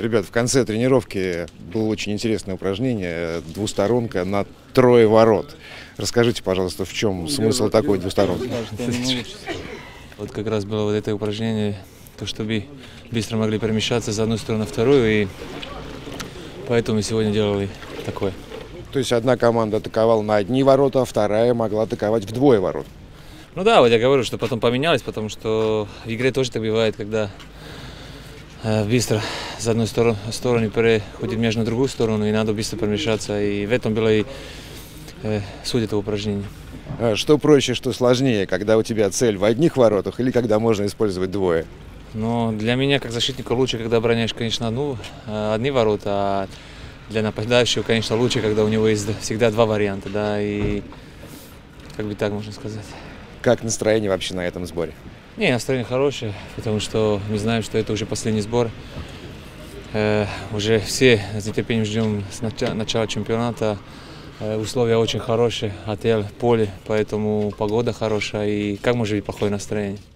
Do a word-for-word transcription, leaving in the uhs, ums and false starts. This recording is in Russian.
Ребят, в конце тренировки было очень интересное упражнение, двусторонка на трое ворот. Расскажите, пожалуйста, в чем смысл такой двусторонки? Вот как раз было вот это упражнение, то, чтобы быстро могли перемещаться с одной стороны на вторую, и поэтому мы сегодня делали такое. То есть одна команда атаковала на одни ворота, а вторая могла атаковать в двое ворот. Ну да, вот я говорю, что потом поменялось, потому что в игре тоже так бывает, когда э, быстро с одной стороны, стороны переходит мяч на другую сторону, и надо быстро перемещаться. И в этом была и э, суть этого упражнения. А что проще, что сложнее, когда у тебя цель в одних воротах или когда можно использовать двое? Но для меня, как защитника, лучше, когда обороняешь, конечно, одну, э, одни ворота, а для нападающего, конечно, лучше, когда у него есть всегда два варианта, да, и как бы так можно сказать. Как настроение вообще на этом сборе? Не, настроение хорошее, потому что мы знаем, что это уже последний сбор. Э, уже все с нетерпением ждем с начала, начала чемпионата. Э, условия очень хорошие, отель, поле, поэтому погода хорошая, и как может быть плохое настроение?